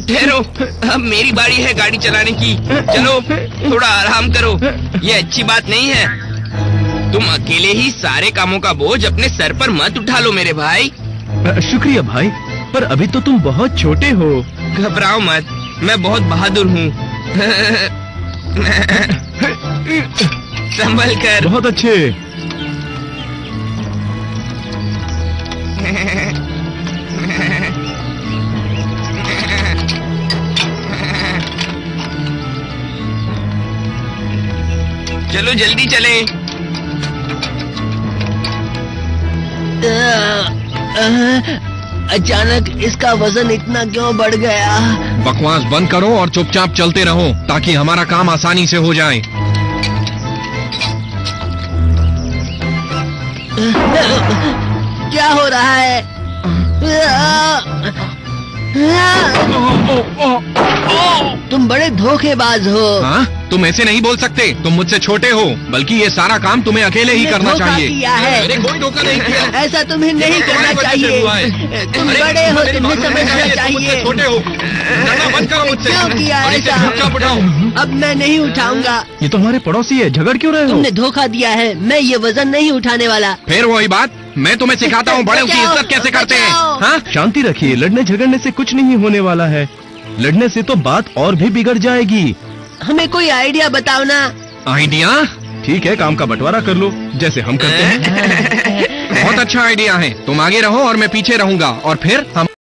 ठहरो, अब मेरी बारी है गाड़ी चलाने की। चलो थोड़ा आराम करो, ये अच्छी बात नहीं है। तुम अकेले ही सारे कामों का बोझ अपने सर पर मत उठा लो मेरे भाई। शुक्रिया भाई, पर अभी तो तुम बहुत छोटे हो। घबराओ मत, मैं बहुत बहादुर हूँ। संभल कर। बहुत अच्छे। चलो जल्दी चलें। अचानक इसका वजन इतना क्यों बढ़ गया? बकवास बंद करो और चुपचाप चलते रहो ताकि हमारा काम आसानी से हो जाए। क्या हो रहा है? तुम बड़े धोखेबाज हो। हाँ? तुम ऐसे नहीं बोल सकते, तुम मुझसे छोटे हो, बल्कि ये सारा काम तुम्हें अकेले ही करना चाहिए। किया है। मैंने कोई धोखा नहीं किया। ऐसा तुम्हें नहीं करना चाहिए। तुम बड़े हो, तुम्हें समझना चाहिए। छोटे हो, लड़ना बंद करो मुझसे। क्यों किया ऐसा? अब मैं नहीं उठाऊंगा। ये तो हमारे पड़ोसी है, झगड़ क्यों रहे हो? तुमने धोखा दिया है, मैं ये वजन नहीं उठाने वाला। फिर वही बात, मैं तुम्हें सिखाता हूँ बड़ों की इज्जत कैसे करते हैं। हाँ? शांति रखिए, लड़ने झगड़ने से कुछ नहीं होने वाला है। लड़ने से तो बात और भी बिगड़ जाएगी। हमें कोई आइडिया बताओ ना। आइडिया? ठीक है, काम का बंटवारा कर लो, जैसे हम करते हैं। बहुत अच्छा आइडिया है। तुम आगे रहो और मैं पीछे रहूंगा, और फिर हम